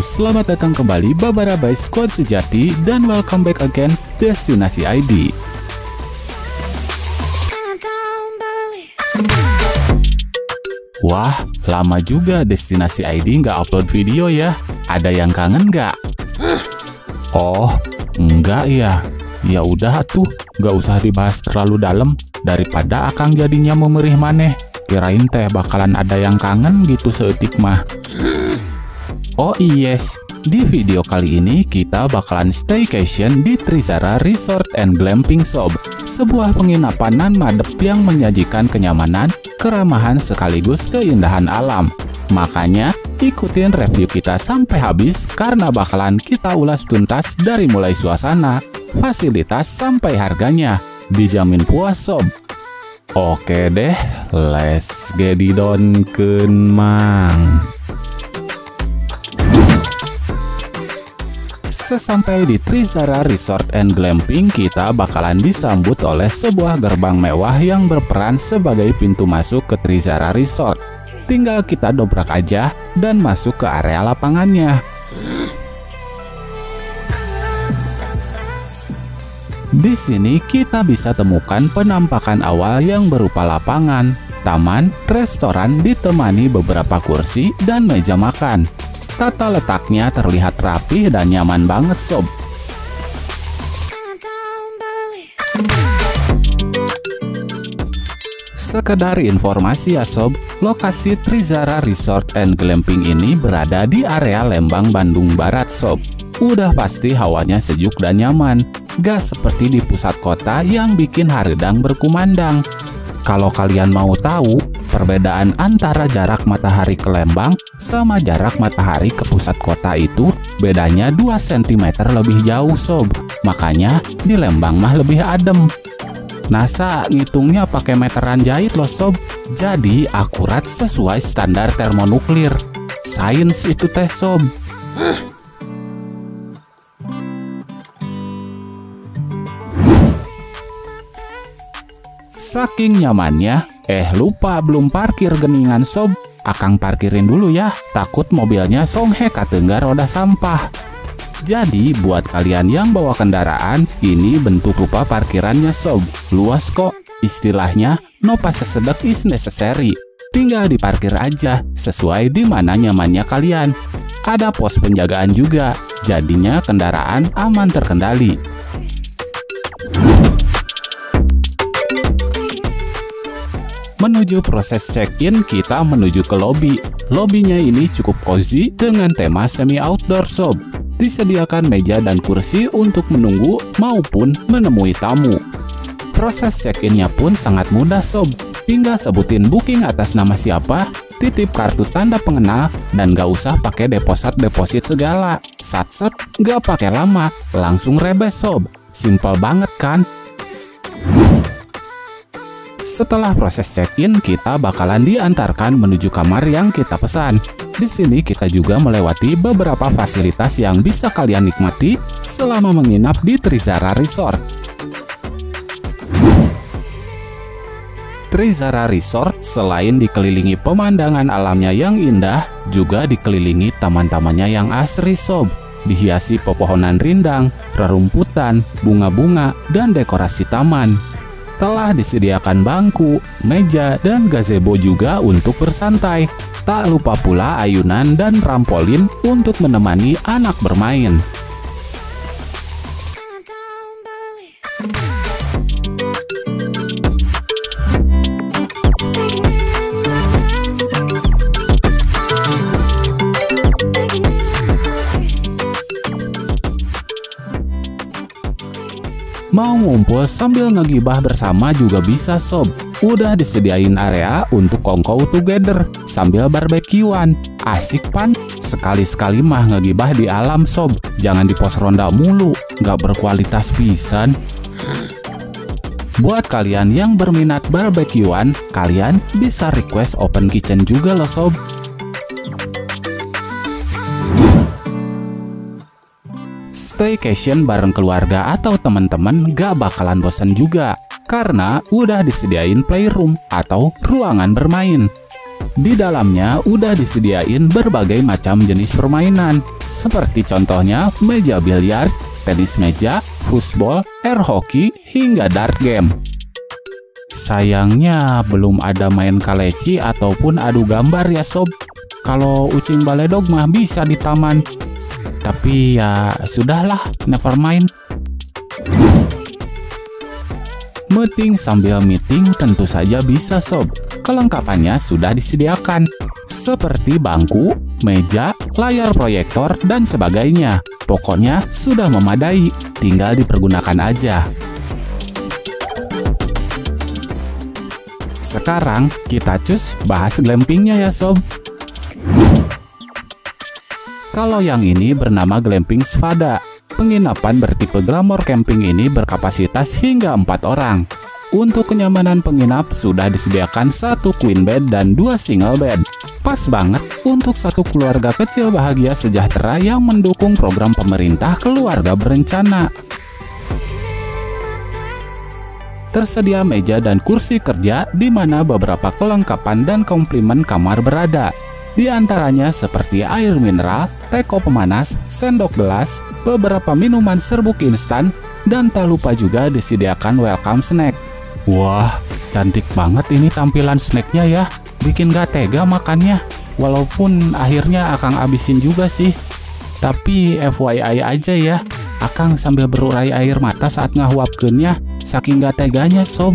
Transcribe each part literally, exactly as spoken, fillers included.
selamat datang kembali Babara by Squad Sejati dan welcome back again Destinasi I D. Wah, lama juga Destinasi I D nggak upload video ya. Ada yang kangen nggak? Oh, enggak ya. Ya udah tuh, nggak usah dibahas terlalu dalam daripada akang jadinya memerih maneh. Kirain teh bakalan ada yang kangen gitu seetik mah. Oh yes, di video kali ini kita bakalan staycation di Trizara Resort and Glamping Sob, sebuah penginapan nan madep yang menyajikan kenyamanan, keramahan sekaligus keindahan alam. Makanya ikutin review kita sampai habis karena bakalan kita ulas tuntas dari mulai suasana, fasilitas sampai harganya. Dijamin puas sob. Oke deh, let's get it on keun mang. Sesampai di Trizara Resort and Glamping, kita bakalan disambut oleh sebuah gerbang mewah yang berperan sebagai pintu masuk ke Trizara Resort. Tinggal kita dobrak aja dan masuk ke area lapangannya. Di sini kita bisa temukan penampakan awal yang berupa lapangan, taman, restoran ditemani beberapa kursi dan meja makan. Tata letaknya terlihat rapih dan nyaman banget sob. Sekedar informasi ya sob, lokasi Trizara Resort and Glamping ini berada di area Lembang, Bandung Barat sob. Udah pasti hawanya sejuk dan nyaman, gak seperti di pusat kota yang bikin haredang berkumandang. Kalau kalian mau tahu perbedaan antara jarak matahari ke Lembang sama jarak matahari ke pusat kota itu bedanya dua sentimeter lebih jauh sob. Makanya di Lembang mah lebih adem. NASA ngitungnya pakai meteran jahit loh sob. Jadi akurat sesuai standar termonuklir. Sains itu teh sob. Saking nyamannya, eh lupa belum parkir geningan sob. Akang parkirin dulu ya, takut mobilnya songhe katengga roda sampah. Jadi buat kalian yang bawa kendaraan, ini bentuk rupa parkirannya sob. Luas kok, istilahnya no pasesedek is necessary. Tinggal diparkir aja, sesuai di mana nyamannya kalian. Ada pos penjagaan juga, jadinya kendaraan aman terkendali. Menuju proses check-in, kita menuju ke lobi. Lobinya ini cukup cozy dengan tema semi outdoor sob. Disediakan meja dan kursi untuk menunggu maupun menemui tamu. Proses check-innya pun sangat mudah sob. Tinggal sebutin booking atas nama siapa, titip kartu tanda pengenal, dan gak usah pakai deposit-deposit segala. Satset, gak pakai lama, langsung rebes sob. Simple banget kan? Setelah proses check-in, kita bakalan diantarkan menuju kamar yang kita pesan. Di sini kita juga melewati beberapa fasilitas yang bisa kalian nikmati selama menginap di Trizara Resort. Trizara Resort selain dikelilingi pemandangan alamnya yang indah, juga dikelilingi taman-tamannya yang asri sob. Dihiasi pepohonan rindang, rerumputan, bunga-bunga, dan dekorasi taman. Telah disediakan bangku, meja, dan gazebo juga untuk bersantai. Tak lupa pula ayunan dan trampolin untuk menemani anak bermain. Mau ngumpul sambil ngegibah bersama juga bisa sob. Udah disediain area untuk kongkow together sambil barbekyuan. Asik pan, sekali-sekali mah ngegibah di alam sob. Jangan di pos ronda mulu, gak berkualitas pisan. Buat kalian yang berminat barbekyuan, kalian bisa request open kitchen juga loh sob. Staycation bareng keluarga atau teman-teman gak bakalan bosan juga, karena udah disediain playroom atau ruangan bermain. Di dalamnya udah disediain berbagai macam jenis permainan, seperti contohnya meja biliar, tenis meja, foosball, air hoki, hingga dart game. Sayangnya belum ada main kaleci ataupun adu gambar ya sob. Kalau ucing baledog mah bisa di taman. Tapi ya sudahlah, never mind. Meeting sambil meeting tentu saja bisa sob. Kelengkapannya sudah disediakan, seperti bangku, meja, layar proyektor, dan sebagainya. Pokoknya sudah memadai, tinggal dipergunakan aja. Sekarang kita cus bahas glampingnya ya sob. Kalau yang ini bernama Glamping Svada. Penginapan bertipe Glamour Camping ini berkapasitas hingga empat orang. Untuk kenyamanan penginap sudah disediakan satu queen bed dan dua single bed. Pas banget untuk satu keluarga kecil bahagia sejahtera yang mendukung program pemerintah Keluarga Berencana. Tersedia meja dan kursi kerja di mana beberapa kelengkapan dan komplimen kamar berada. Di antaranya seperti air mineral, teko pemanas, sendok gelas, beberapa minuman serbuk instan, dan tak lupa juga disediakan welcome snack. Wah, cantik banget ini tampilan snacknya ya. Bikin gak tega makannya. Walaupun akhirnya Akang abisin juga sih. Tapi F Y I aja ya, Akang sambil berurai air mata saat ngahuapkeunnya, saking gak teganya sob.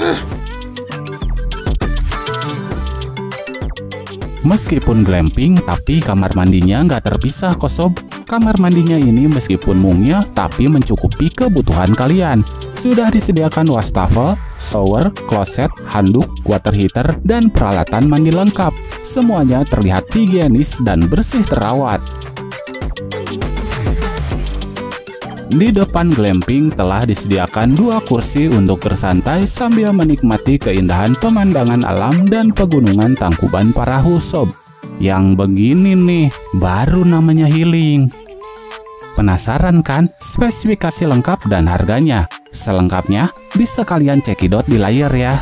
Meskipun glamping, tapi kamar mandinya nggak terpisah kok sob. Kamar mandinya ini meskipun mungil, tapi mencukupi kebutuhan kalian. Sudah disediakan wastafel, shower, kloset, handuk, water heater, dan peralatan mandi lengkap. Semuanya terlihat higienis dan bersih terawat. Di depan glamping telah disediakan dua kursi untuk bersantai sambil menikmati keindahan pemandangan alam dan pegunungan Tangkuban Parahu sob. Yang begini nih, baru namanya healing. Penasaran kan spesifikasi lengkap dan harganya? Selengkapnya bisa kalian cekidot di layar ya.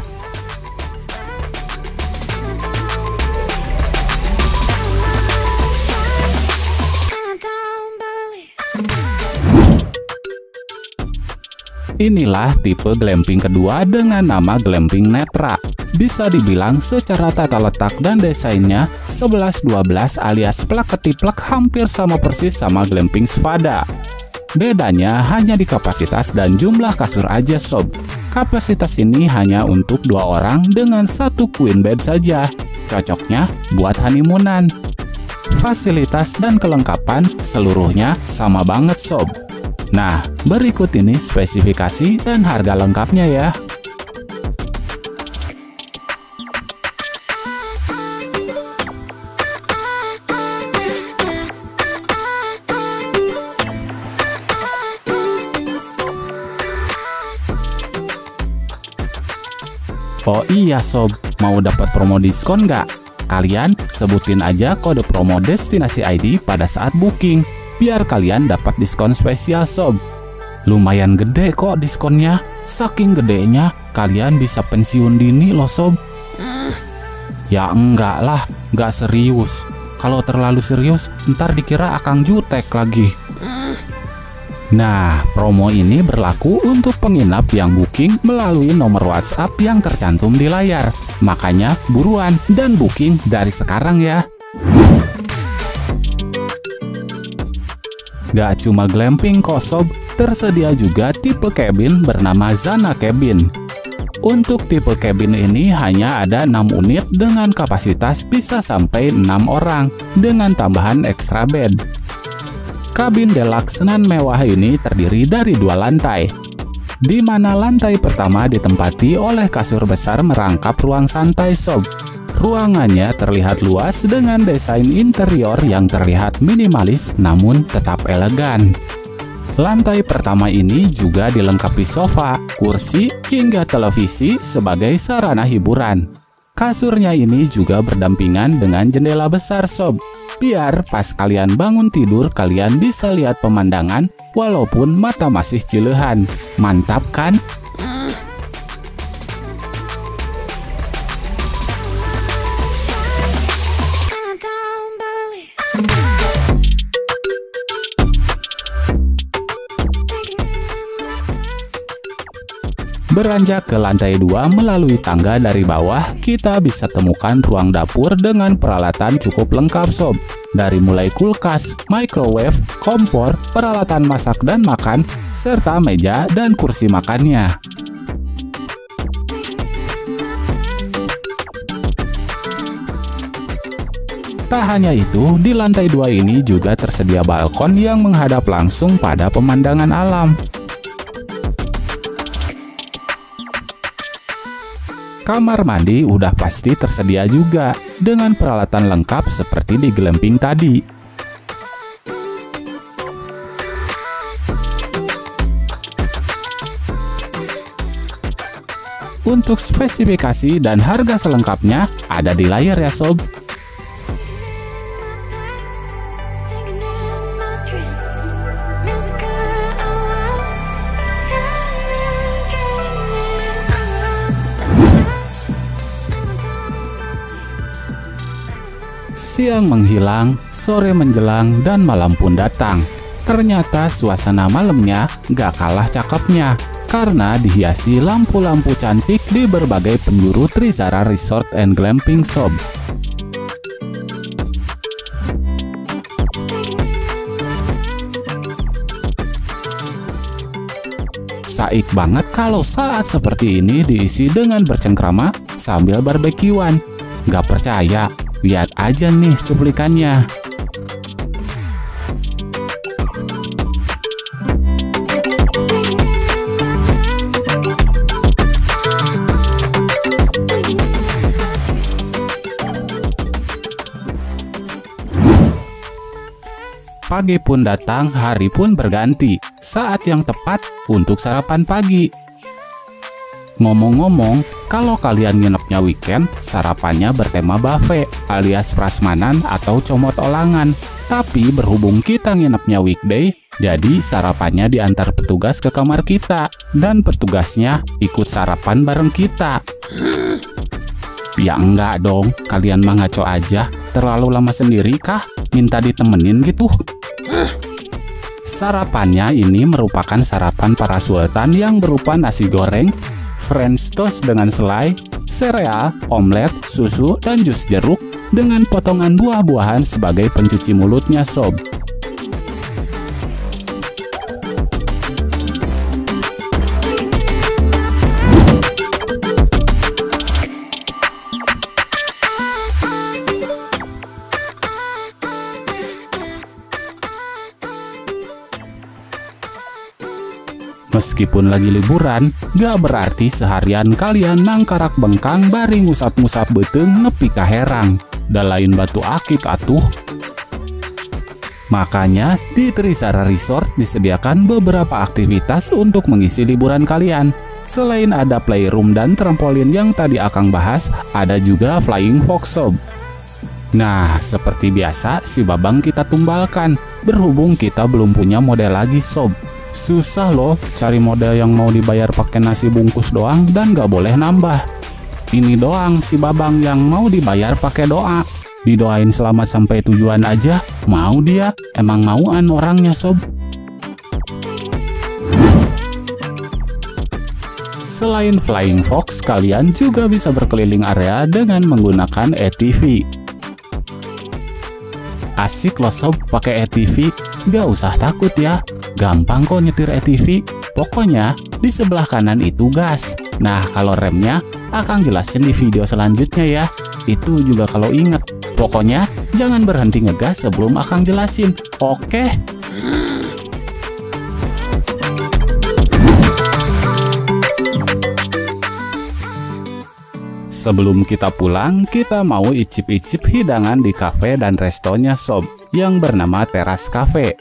Inilah tipe glamping kedua dengan nama Glamping Netra. Bisa dibilang secara tata letak dan desainnya sebelas dua belas alias plak ketiplek hampir sama persis sama Glamping Svada. Bedanya hanya di kapasitas dan jumlah kasur aja sob. Kapasitas ini hanya untuk dua orang dengan satu queen bed saja. Cocoknya buat honeymoonan. Fasilitas dan kelengkapan seluruhnya sama banget sob. Nah, berikut ini spesifikasi dan harga lengkapnya ya. Oh iya sob, mau dapat promo diskon nggak? Kalian sebutin aja kode promo Destinasi I D pada saat booking. Biar kalian dapat diskon spesial sob. Lumayan gede kok diskonnya. Saking gedenya kalian bisa pensiun dini loh sob. Ya enggak lah, enggak serius. Kalau terlalu serius ntar dikira Akang jutek lagi. Nah, promo ini berlaku untuk penginap yang booking melalui nomor WhatsApp yang tercantum di layar. Makanya buruan dan booking dari sekarang ya. Gak cuma glamping kok sob, tersedia juga tipe cabin bernama Zana Cabin. Untuk tipe cabin ini hanya ada enam unit dengan kapasitas bisa sampai enam orang dengan tambahan extra bed. Kabin deluxe nan mewah ini terdiri dari dua lantai, di mana lantai pertama ditempati oleh kasur besar merangkap ruang santai sob. Ruangannya terlihat luas dengan desain interior yang terlihat minimalis namun tetap elegan. Lantai pertama ini juga dilengkapi sofa, kursi, hingga televisi sebagai sarana hiburan. Kasurnya ini juga berdampingan dengan jendela besar sob. Biar pas kalian bangun tidur kalian bisa lihat pemandangan walaupun mata masih cilehan. Mantap kan? Beranjak ke lantai dua melalui tangga dari bawah, kita bisa temukan ruang dapur dengan peralatan cukup lengkap sob. Dari mulai kulkas, microwave, kompor, peralatan masak dan makan, serta meja dan kursi makannya. Tak hanya itu, di lantai dua ini juga tersedia balkon yang menghadap langsung pada pemandangan alam. Kamar mandi udah pasti tersedia juga, dengan peralatan lengkap seperti di glamping tadi. Untuk spesifikasi dan harga selengkapnya ada di layar ya sob. Siang menghilang, sore menjelang, dan malam pun datang. Ternyata suasana malamnya gak kalah cakepnya, karena dihiasi lampu-lampu cantik di berbagai penjuru Trizara Resort and Glamping sob. Saik banget kalau saat seperti ini diisi dengan bercengkrama sambil barbekyuan. Gak percaya? Lihat aja nih cuplikannya. Pagi pun datang, hari pun berganti. Saat yang tepat untuk sarapan pagi. Ngomong-ngomong, kalau kalian nginepnya weekend, sarapannya bertema buffet alias prasmanan atau comot olangan. Tapi berhubung kita nginepnya weekday, jadi sarapannya diantar petugas ke kamar kita. Dan petugasnya ikut sarapan bareng kita. Ya enggak dong, kalian mah ngaco aja. Terlalu lama sendiri kah? Minta ditemenin gitu? Sarapannya ini merupakan sarapan para sultan yang berupa nasi goreng, French toast dengan selai, sereal, omelet, susu, dan jus jeruk dengan potongan buah-buahan sebagai pencuci mulutnya sob. Meskipun lagi liburan, gak berarti seharian kalian nangkarak bengkang bari ngusap-ngusap beteng nepi ka herang. Da lain batu akik atuh. Makanya di Trizara Resort disediakan beberapa aktivitas untuk mengisi liburan kalian. Selain ada playroom dan trampolin yang tadi Akang bahas, ada juga flying fox sob. Nah, seperti biasa si Babang kita tumbalkan, berhubung kita belum punya model lagi sob. Susah loh cari model yang mau dibayar pakai nasi bungkus doang dan gak boleh nambah. Ini doang si Babang yang mau dibayar pakai doa. Didoain selamat sampai tujuan aja, mau dia. Emang mauan orangnya sob. Selain flying fox, kalian juga bisa berkeliling area dengan menggunakan A T V. Asik loh sob pakai A T V, gak usah takut ya. Gampang kok nyetir A T V. Pokoknya di sebelah kanan itu gas. Nah kalau remnya Akang jelasin di video selanjutnya ya. Itu juga kalau inget. Pokoknya jangan berhenti ngegas sebelum Akang jelasin. Oke? Sebelum kita pulang, kita mau icip-icip hidangan di kafe dan restonya sob yang bernama Teras Cafe.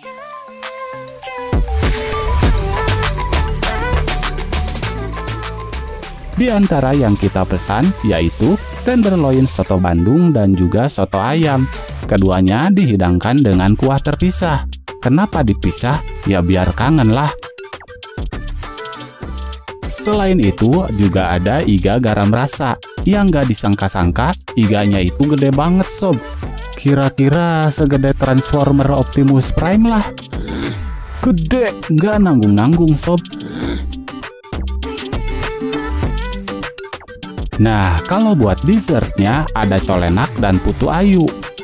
Di antara yang kita pesan yaitu tenderloin soto Bandung dan juga soto ayam. Keduanya dihidangkan dengan kuah terpisah. Kenapa dipisah? Ya biar kangen lah. Selain itu juga ada iga garam rasa. Yang gak disangka-sangka iganya itu gede banget sob. Kira-kira segede Transformer Optimus Prime lah. Gede, gak nanggung-nanggung sob. Nah, kalau buat dessertnya ada colenak dan putu ayu.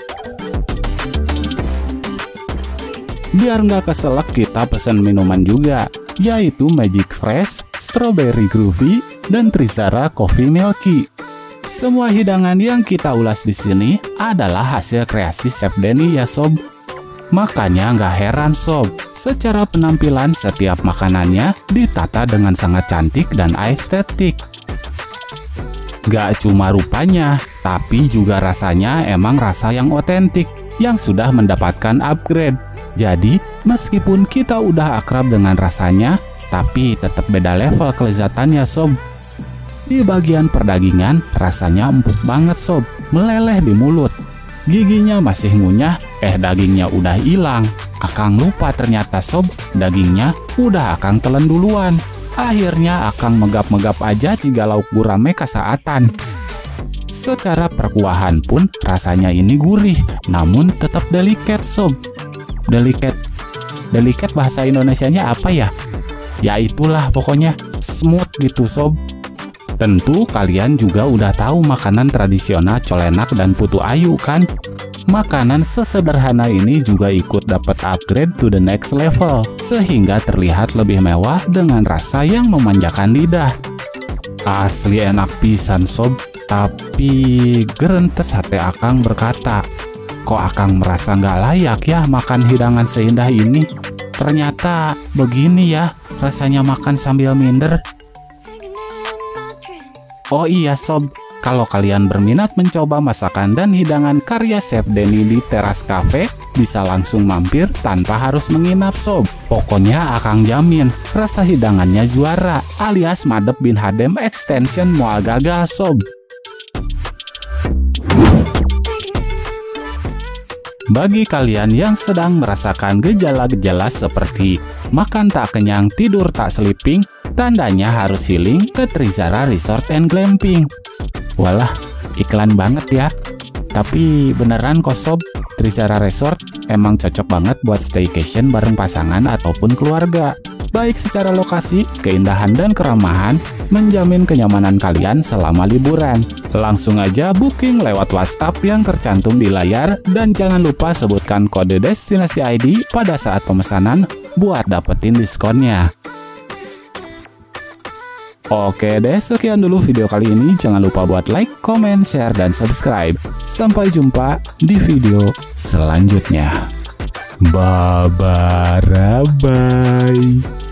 Biar nggak keselak, kita pesen minuman juga, yaitu Magic Fresh, Strawberry Groovy, dan Trizara Coffee Milky. Semua hidangan yang kita ulas di sini adalah hasil kreasi Chef Denny ya sob. Makanya nggak heran sob, secara penampilan setiap makanannya ditata dengan sangat cantik dan estetik. Gak cuma rupanya, tapi juga rasanya emang rasa yang otentik, yang sudah mendapatkan upgrade. Jadi, meskipun kita udah akrab dengan rasanya, tapi tetap beda level kelezatannya sob. Di bagian perdagingan, rasanya empuk banget sob, meleleh di mulut. Giginya masih ngunyah, eh dagingnya udah hilang. Akang lupa ternyata sob, dagingnya udah akang telan duluan. Akhirnya akang megap-megap aja jika lauk gurame kasaatan. Secara perkuahan pun rasanya ini gurih, namun tetap delikat sob. Delikat, delikat bahasa Indonesianya apa ya? Ya itulah pokoknya, smooth gitu sob. Tentu kalian juga udah tahu makanan tradisional colenak dan putu ayu kan? Makanan sesederhana ini juga ikut dapat upgrade to the next level, sehingga terlihat lebih mewah dengan rasa yang memanjakan lidah. Asli enak pisan sob, tapi gerentes hati akang berkata, kok akang merasa nggak layak ya makan hidangan seindah ini? Ternyata begini ya rasanya makan sambil minder. Oh iya sob, kalau kalian berminat mencoba masakan dan hidangan karya Chef Denny di Teras Cafe, bisa langsung mampir tanpa harus menginap sob. Pokoknya akang jamin, rasa hidangannya juara, alias madep bin hadem extension moal gagal sob. Bagi kalian yang sedang merasakan gejala-gejala seperti makan tak kenyang, tidur tak sleeping, tandanya harus healing ke Trizara Resort and Glamping. Walah, iklan banget ya. Tapi beneran kok sob, Trizara Resort emang cocok banget buat staycation bareng pasangan ataupun keluarga. Baik secara lokasi, keindahan dan keramahan, menjamin kenyamanan kalian selama liburan. Langsung aja booking lewat WhatsApp yang tercantum di layar, dan jangan lupa sebutkan kode destinasi I D pada saat pemesanan buat dapetin diskonnya. Oke deh, sekian dulu video kali ini. Jangan lupa buat like, comment, share, dan subscribe. Sampai jumpa di video selanjutnya. Bye-bye.